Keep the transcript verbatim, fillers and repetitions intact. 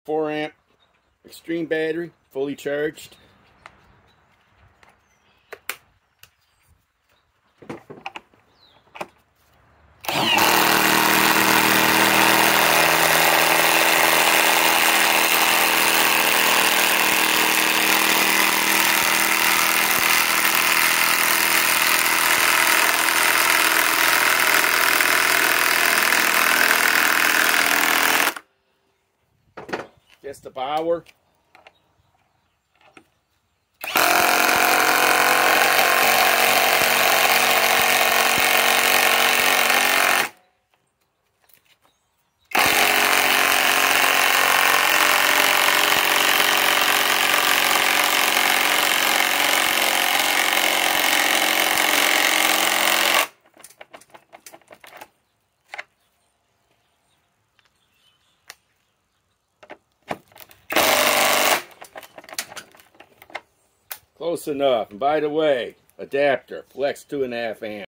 four amp extreme battery, fully charged. Just the power. Close enough. And by the way, adapter, flex two and a half amp.